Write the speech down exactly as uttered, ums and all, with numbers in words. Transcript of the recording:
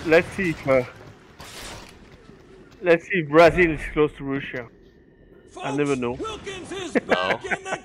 let's see if uh, let's see if Brazil is close to Russia. Folks, I never know. Wilkins is back in the